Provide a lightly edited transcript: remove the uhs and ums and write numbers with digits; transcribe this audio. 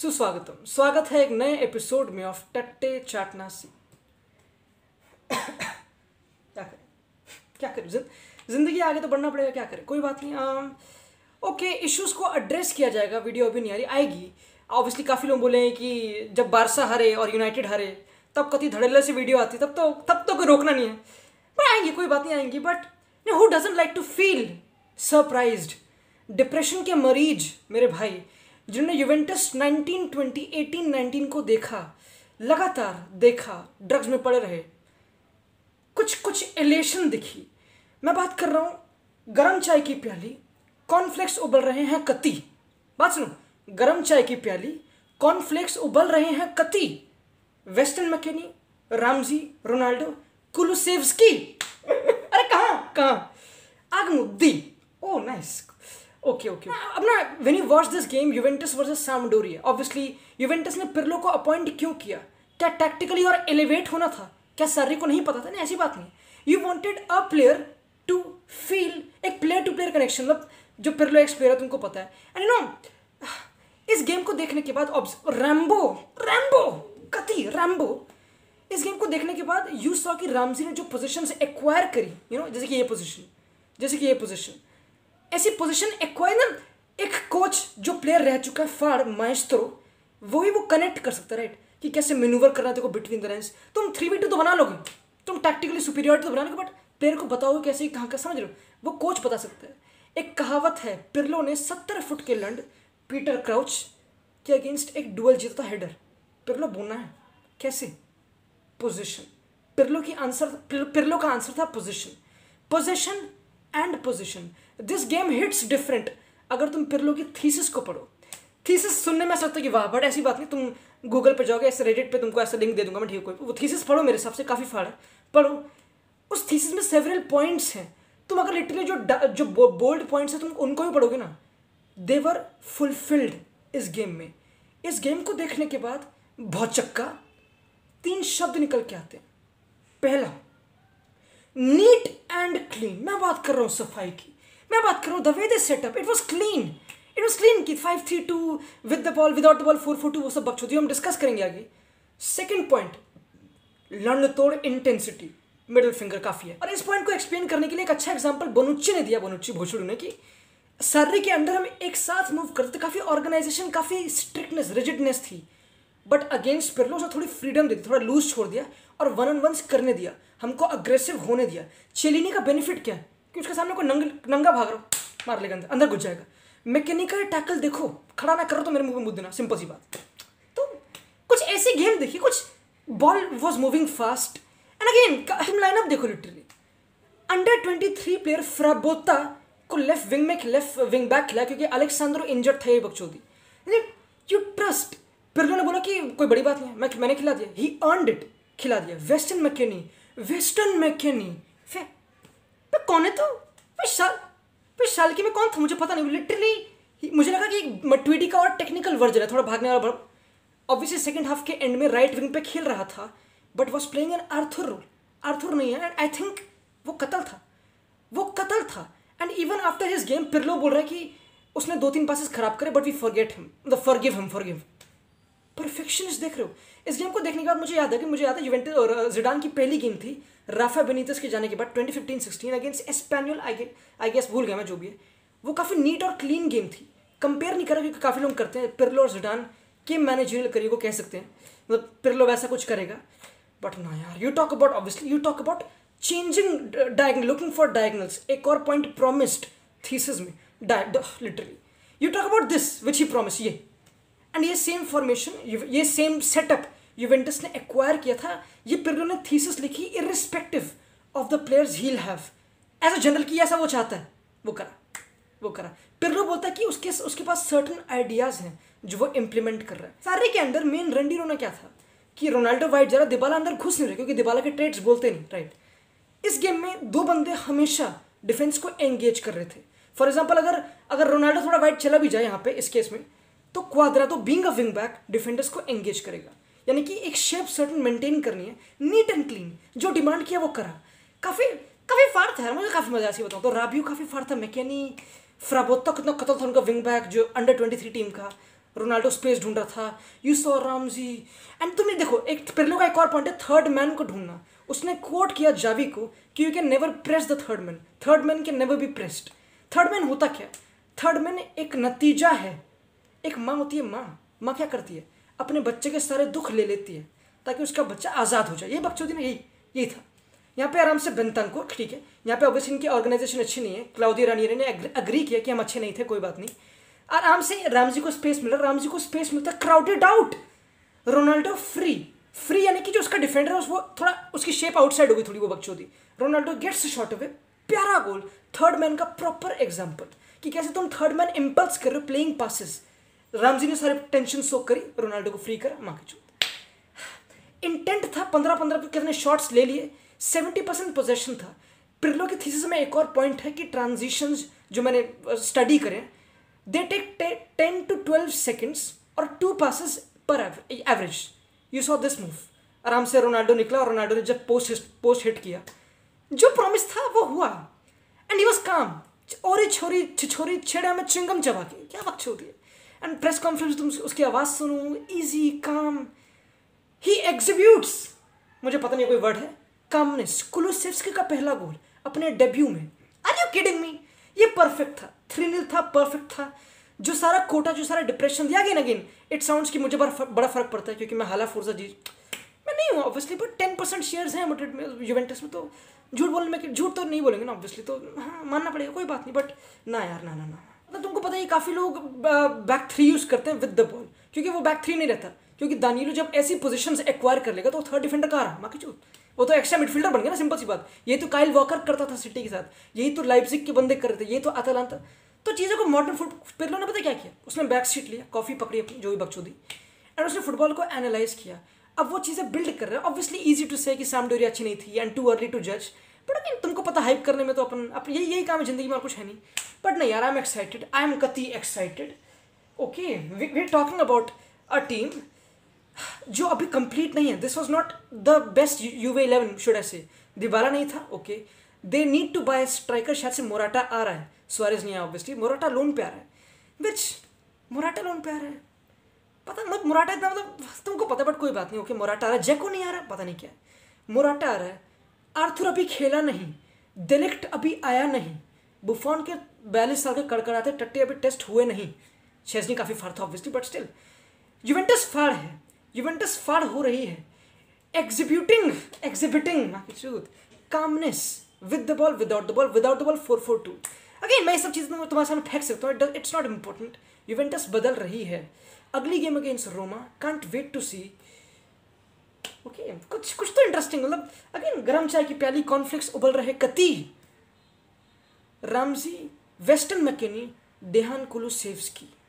सुस्वागतम। स्वागत है एक नए एपिसोड में ऑफ टट्टे चाटनासी। क्या करें क्या करें, जिंदगी आगे तो बढ़ना पड़ेगा, क्या करें, कोई बात नहीं। ओके, इश्यूज को एड्रेस किया जाएगा। वीडियो अभी नहीं आ रही, आएगी ऑब्वियसली। काफ़ी लोग बोले हैं कि जब बारसा हरे और यूनाइटेड हरे तब कति धड़ल्ले से वीडियो आती, तब तो कोई रोकना नहीं है, पर आएंगी, कोई बात नहीं, आएंगी। But who doesn't like to feel surprised. Depression के मरीज मेरे भाई, जिन्होंने यूवेंटस 1920 18-19 को देखा, लगातार देखा, ड्रग्स में पड़े रहे, कुछ एलेशन दिखी। मैं बात कर रहा हूं गरम चाय की प्याली, कॉर्नफ्लेक्स उबल रहे हैं कति। बात सुनो, गरम चाय की प्याली, कॉर्नफ्लेक्स उबल रहे हैं कति। Weston McKennie, Ramsey, Ronaldo, Kulusevski. अरे कहाँ आगमुद्दी। Oh nice, okay. अब ना, when you watch this game Juventus versus Sampdoria, obviously Juventus ने पिर्लो को अपॉइंट क्यों किया? क्या टैक्टिकली और एलिवेट होना था? क्या सार्री को नहीं पता था? नहीं, ऐसी बात नहीं। You wanted a player to feel, एक प्लेयर टू प्लेयर कनेक्शन। मतलब जो पिर्लो एक्स प्लेयर है, तुमको पता है। एंड यू नो, इस गेम को देखने के बाद रैम्बो इस गेम को देखने के बाद यू सॉ कि रामजी ने जो पोजीशन से एक्वायर करी, यू नो, जैसे कि ये पोजीशन, ऐसी पोजीशन एक्वायर ना, एक कोच जो प्लेयर रह चुका है फाड़ माइस्ट्रो, वही वो कनेक्ट कर सकता है, राइट? कि कैसे मैन्यूवर करना है तेरे को बिटवीन द लाइन्स। तुम 3v2 तो बना लोगे, तुम टैक्टिकली सुपीरियरिटी तो बना लोगे, बट प्लेयर को बताओगे कैसे, कहाँ का, समझ रहे हो? वो कोच बता सकता है। एक कहावत है, पिर्लो ने 70 फुट के लंड पीटर क्राउच के अगेंस्ट एक डुअल जीता था, हेडर। पिर्लो बोलना है कैसे? पोजीशन। पिर्लो का आंसर था position and position. This game hits different. अगर तुम पिर्लो की थीसिस को पढ़ो, थीसिस सुनने में ऐसा लगता है कि वाह, बट ऐसी बात नहीं। तुम गूगल पे जाओगे, ऐसे रेडिट पे तुमको ऐसा लिंक दे दूंगा मैं, ठीक है? वो थीसिस पढ़ो, मेरे हिसाब से काफ़ी फाड़ है, पढ़ो। उस थीसिस में सेवरल पॉइंट्स हैं। तुम अगर लिटरली जो बोल्ड पॉइंट्स हैं तुम उनको भी पढ़ोगे ना, दे वर फुलफिल्ड इस गेम में। इस गेम को देखने के बाद भौचक्का 3 शब्द निकल के आते हैं। पहला, नीट एंड क्लीन। मैं बात कर रहा हूँ सफाई की, मैं बात कर रहा हूँ the way they set up, it was clean की 5-3-2 with the ball, without the ball 4-4-2, वो सब बकचोदी हम डिस्कस करेंगे आगे। सेकंड पॉइंट, लड़ तोड़ इंटेंसिटी, मिडिल फिंगर काफी है। और इस पॉइंट को एक्सप्लेन करने के लिए एक अच्छा एग्जांपल बोनुच्ची ने दिया, बोनुच्ची भोसड़ू ने, कि सार्री के अंडर हम एक साथ मूव करते, काफी ऑर्गेनाइजेशन, काफी स्ट्रिक्टनेस, रिजिडनेस थी, बट अगेंस्ट पिर्लो से थोड़ी फ्रीडम दे दी, थोड़ा लूज छोड़ दिया और 1-on-1s करने दिया, हमको अग्रेसिव होने दिया। चेलिनी का बेनिफिट क्या है कि उसके सामने कोई नंगा भाग रहा हो, मार लेगा, अंदर घुस जाएगा। मैकेनिकल टैकल देखो, खड़ा ना करो तो मेरे मुंह में मुद्द देना, सिंपल सी बात। तो कुछ ऐसी गेम देखी, कुछ ball was moving fast and again तुम लाइनअप देखो, लिटरली अंडर 23 प्लेयर फ्राबोता को लेफ्ट विंग बैक खिलाया क्योंकि अलेक्सांद्रो इंजर्ड थे, बकचोदी। You trust? पिर्लो ने बोला कि कोई बड़ी बात नहीं है, मैंने खिला दिया, ही अर्नड इट, खिला दिया। वेस्टन मैकेनी कौन है? तो शाल की में कौन था मुझे पता नहीं, लिटरली मुझे लगा कि मटवीडी का और टेक्निकल वर्जन है, थोड़ा भागने वाला। ऑब्वियसली सेकंड हाफ के एंड में राइट विंग पे खेल रहा था, but was playing an Arthur role. Arthur नहीं है, एंड आई थिंक वो कतल था। And even after his game Pirlo बोल रहा है कि उसने 2-3 पासेस खराब करे, but we forgive him. Perfectionist देख रहे हो? इस गेम को देखने के बाद मुझे याद है यूवेंटस और जिडान की पहली गेम थी राफा बेनितेस के जाने के बाद 2015-16 अगेंस्ट एस्पेनियोल, आई गेस भूल गया मैं, जो भी है। वो काफ़ी नीट और क्लीन गेम थी। कंपेयर नहीं करा क्योंकि काफ़ी लोग करते हैं पिर्लो और जिडान के मैनेजरियल करियर को कह सकते हैं, मतलब पिर्लो वैसा कुछ करेगा, बट ना यार। You talk about changing diagonal, looking for diagonals. एक और पॉइंट प्रॉमिस्ड थीसिस में, literally you talk about this which he promise, ये एंड ये सेम फॉर्मेशन, ये सेम सेटअप यूवेंटस ने एक्वायर किया था। ये पिर्लो ने थीसिस लिखी irrespective of the players he will have, as a general की ऐसा वो चाहता है, वो करा। पिर्लो बोलता है कि उसके पास सर्टन आइडियाज हैं जो वो इम्प्लीमेंट कर रहा है। सारे के अंदर मेन रंडी रोना क्या था कि रोनाल्डो वाइट जरा दिबाला अंदर घुस नहीं रहे, क्योंकि दिबाला के ट्रेड्स बोलते नहीं, राइट? इस गेम में 2 बंदे हमेशा डिफेंस को एंगेज कर रहे थे। फॉर एग्जाम्पल, अगर रोनाल्डो थोड़ा वाइट चला भी जाए यहाँ पे इस केस में, तो Cuadrado being a wing back defenders को एंगेज करेगा। यानी कि एक शेप सर्टन मेंटेन करनी है, नीट एंड क्लीन। जो डिमांड किया वो करा। काफ़ी फाड़ था, मुझे काफ़ी मजा ऐसी बताऊँ तो। राबियो काफ़ी फाड़ था, मैकेनी, फ्राबोत्ता कितना कतल था उनका विंग बैक जो अंडर 23 टीम का। रोनाल्डो स्पेस ढूंढ रहा था, यू सॉ रामजी। एंड तुमने देखो एक पिरलो का एक और पॉइंट है, थर्ड मैन को ढूंढना। उसने कोट किया जावी को कि you can never press the third man can never be pressed. Third man होता क्या? थर्ड मैन एक नतीजा है। एक माँ होती है, माँ क्या करती है? अपने बच्चे के सारे दुख ले लेती है ताकि उसका बच्चा आज़ाद हो जाए। ये बकचोदी ना, यही था। यहाँ पे आराम से बेंतांकुर, ठीक है, यहाँ पे ऑब्वियसली इनकी ऑर्गेनाइजेशन अच्छी नहीं है, क्लाउदिया रानियरी ने अग्री किया कि हम अच्छे नहीं थे, कोई बात नहीं। आराम से रामजी को स्पेस मिला, रामजी को स्पेस मिलता, क्राउडेड आउट, रोनाल्डो फ्री यानी कि जो उसका डिफेंडर है वो थोड़ा उसकी शेप आउटसाइड हो गई थोड़ी, वो बकचोदी। रोनाल्डो गेट्स शॉट अवे, प्यारा गोल। थर्ड मैन का प्रॉपर एग्जाम्पल कि कैसे तुम थर्ड मैन इम्पल्स कर रहे हो, प्लेइंग पासिस। रामजी ने सारे टेंशन सोक करी, रोनाल्डो को फ्री करा, माँ की चूत। इंटेंट था, 15-15 पे कितने शॉट्स ले लिए, 70% पोजेशन था। पिरलो की थीसिस में एक और पॉइंट है कि ट्रांजिशंस जो मैंने स्टडी करें, दे टेक 10 to 12 सेकेंड्स और 2 passes पर average. You saw this move, आराम से रोनाल्डो निकला और रोनाल्डो ने जब पोस्ट हिट किया, जो प्रॉमिस था वो हुआ। एंड ही वाज काम। और ये छोरी छेड़ा में चिंगम चबा के, क्या वक्त होती है। एंड प्रेस कॉन्फ्रेंस तुम उसकी आवाज़ सुनो, ईजी काम, ही एग्जीक्यूट्स, मुझे पता नहीं कोई वर्ड है, कामनेस। कुलुसेव्स्की का पहला गोल अपने डेब्यू में, आर यू किडिंग मी? ये परफेक्ट था, 3-0 था, परफेक्ट था। जो सारा कोटा, जो सारा डिप्रेशन दिया अगेन इट साउंड्स कि मुझे बड़ा फर्क पड़ता है क्योंकि मैं हाला फोर्जा मैं नहीं हूँ ऑब्वियसली, बट 10% शेयर्स हैं मैड्रिड में, यूवेंटस में, तो झूठ बोलने में, झूठ तो नहीं बोलेंगे ना ऑब्वियसली, तो हाँ मानना पड़ेगा, कोई बात नहीं। बट ना यार, ना मतलब तुमको पता है काफ़ी लोग बैक 3 यूज़ करते हैं विद द बॉल, क्योंकि वो बैक 3 नहीं रहता, क्योंकि दानिलो जब ऐसी पोजीशंस एक्वायर कर लेगा तो वो थर्ड डिफेंडर कहाँ रहा, माँ की चूत, वो तो एक्स्ट्रा मिडफील्डर बन गया ना, सिंपल सी बात। ये तो काइल वॉकर करता था सिटी के साथ, यही तो लाइप्जिग के बंदे कर रहे थे, यही तो अतालांता। तो चीज़ों को मॉडर्न पिरलो ने पता क्या किया, उसने बैक सीट लिया, कॉफ़ी पकड़ी अपनी, जो भी बकचोदी, एंड उसने फुटबॉल को एनालाइज किया। अब वो चीज़ें बिल्ड कर रहे हैं। ऑब्वियसली ईजी टू से कि साम्पडोरिया अच्छी नहीं थी एंड टू अर्ली टू जज, बट अगेन तुमको पता हाइप करने में तो अपन यही काम है जिंदगी में, और कुछ है नहीं। बट नहीं यार, I am excited, I am कति excited. Okay, we are talking about a team जो अभी कंप्लीट नहीं है। This was not the best Juve 11 should I say. Dybala नहीं था, okay, they need to buy striker, शायद से मोराटा आ रहा है, सुआरेज नहीं है ऑब्वियसली, मोराटा लोन पे आ रहा है, विच मोराटा लोन पे आ रहा है, पता मत मोराटा इतना, मतलब तुमको पता, बट कोई बात नहीं। ओके, मोराटा आ रहा है, जैको नहीं आ रहा, पता नहीं क्या है, मोराटा आ रहा है, आर्थर अभी खेला नहीं, डेलिक्ट अभी आया नहीं, बुफॉन के 42 साल के कड़कड़ाते टट्टे अभी टेस्ट हुए नहीं, शेज़नी काफ़ी फाड़ था ऑब्वियसली, बट स्टिल यूवेंटस फाड़ है, यूवेंटस फाड़ हो रही है, exhibiting calmness with the ball, without the ball 4-4-2। Again मैं ये सब चीज़ें तुम्हारे सामने फेंक सकता हूँ, इट्स नॉट इम्पोर्टेंट। यूवेंटस बदल रही है, अगली game against Roma, can't wait to see. Okay, कुछ तो इंटरेस्टिंग, मतलब अगेन गरम चाय की प्याली, कॉन्फ्लिक्ट्स उबल रहे कती, Ramsey, Weston McKennie, Dejan Kulusevski.